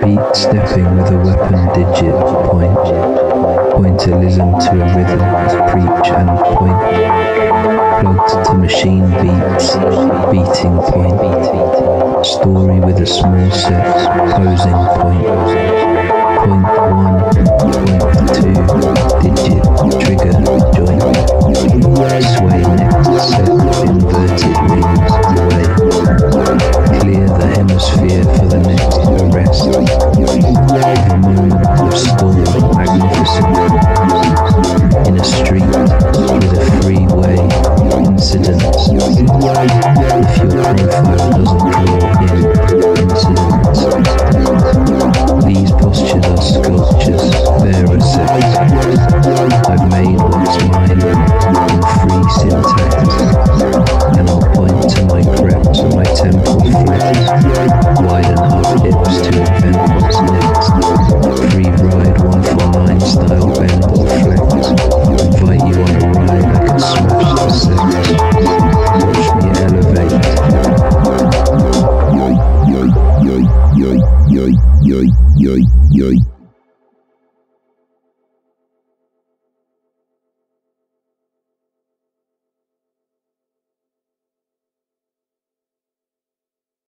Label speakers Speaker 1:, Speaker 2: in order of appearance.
Speaker 1: feet stepping with a weapon digit point. Pointillism to a rhythm to preach and point. Plugged to machine beats, beating point. Story with a small set, posing point. Point 1, point 2, digit, trigger, joint. Sway next set, inverted rings, away. Clear the hemisphere for the next arrest. A moment of storm, magnificent. In a street with a freeway, incidents. If your profile doesn't draw in incidents. These postures are sculptures, they're a set. I've made what's mine in free syntax. And I'll point to my creps and my temple flex. Widen up hips to invent what's next. Free ride 149 style bend or flex. Invite you on a ride, I can smash the sex. Watch me elevate. Yo, yo, yo, yo, yo, yo, yo.